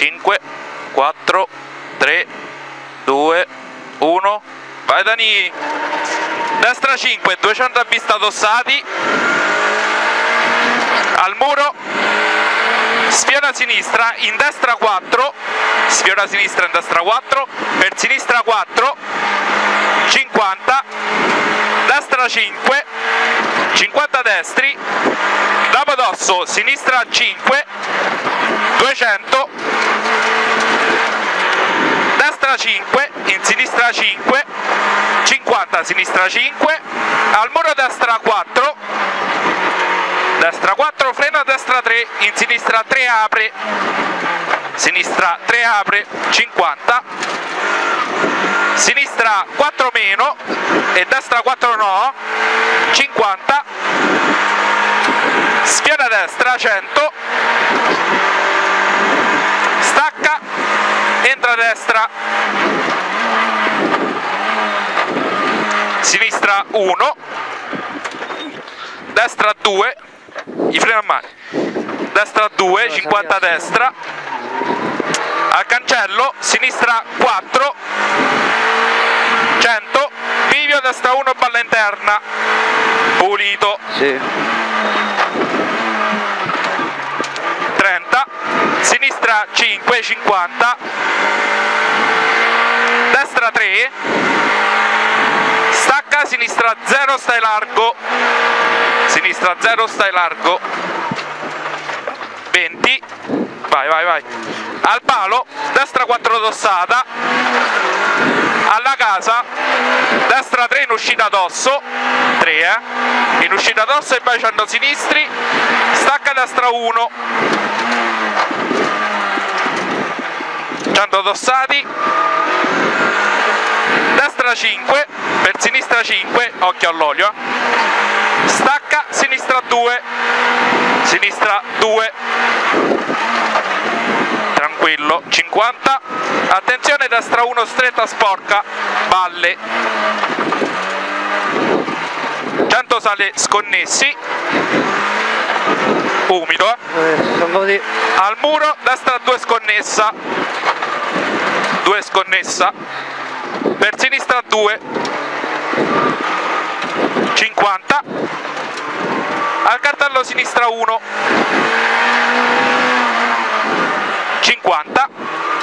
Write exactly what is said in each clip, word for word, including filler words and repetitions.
cinque, quattro, tre, due, uno, vai Dani, destra cinque, duecento a vista addossati, al muro, sfiora sinistra, in destra quattro, sfiora sinistra in destra quattro, per sinistra quattro, cinquanta, destra cinque, cinquanta destri, dopo dosso, sinistra cinque, duecento, destra cinque, in sinistra cinque, cinquanta, sinistra cinque, al muro destra quattro, destra quattro, freno, destra tre, in sinistra tre apre, sinistra tre apre, cinquanta, sinistra quattro meno e destra quattro no, cinquanta, sfiora destra cento, stacca, entra destra, sinistra uno, destra due, i freni a mano, destra due, cinquanta destra, al cancello, sinistra quattro, cento, bivio, destra uno, balla interna, pulito, sì. trenta, sinistra cinque, cinquanta, destra tre, stacca, sinistra zero, stai largo, sinistra zero, stai largo, venti, vai vai vai, al palo, destra quattro dossata, alla casa, destra tre in uscita d'osso, tre eh, in uscita d'osso e poi cento sinistri, stacca destra uno, cento dossati, destra cinque, per sinistra cinque, occhio all'olio, eh. Stacca, sinistra due, sinistra due, tranquillo, cinquanta, attenzione destra uno stretta sporca, balle, cento sale sconnessi, umido, eh. Al muro, destra due sconnessa, due sconnessa, per sinistra due, cinquanta, al cartello sinistra uno, cinquanta,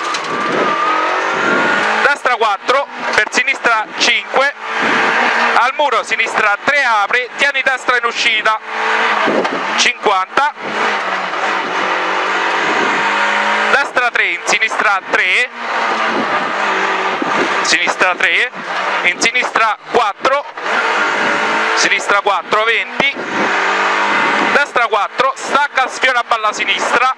destra quattro, per sinistra cinque, al muro sinistra tre apre, tieni destra in uscita, cinquanta, destra tre, in sinistra tre, sinistra tre, in sinistra quattro, sinistra quattro, venti, destra quattro, stacca, sfiora, balla sinistra,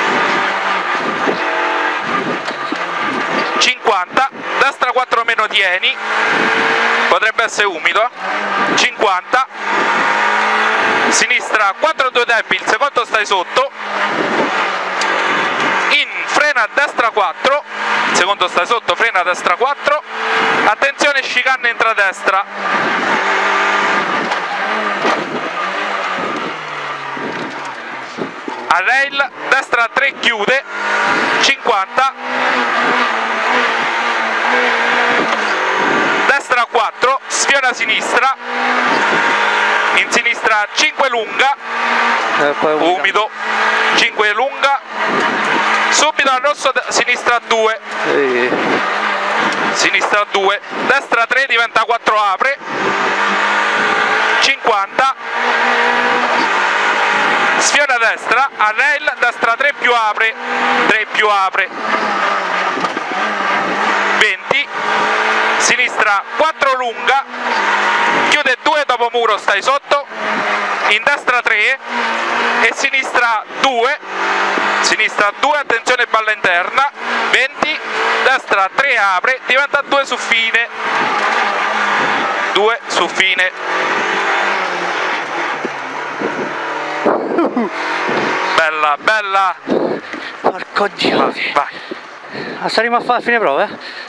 cinquanta, destra quattro meno tieni, potrebbe essere umido, cinquanta, sinistra quattro due debiti, il secondo stai sotto, in frena a destra quattro, il secondo stai sotto, frena a destra quattro, attenzione chicane entra a destra, a rail, destra tre chiude, cinquanta, destra quattro, sfiora sinistra, in sinistra cinque lunga, umido, cinque lunga, subito al rosso, sinistra due, sì. Sinistra due, destra tre diventa quattro apre, cinquanta, sfiora destra, a rail, destra tre più apre, tre più apre, venti, sinistra quattro lunga, chiude due dopo muro, stai sotto, in destra tre e sinistra due, sinistra due, attenzione balla interna, venti, destra tre apre, diventa due su fine, due su fine. Bella, bella. Porco Dio. Vai, vai. Saremo a fare fine prova, eh?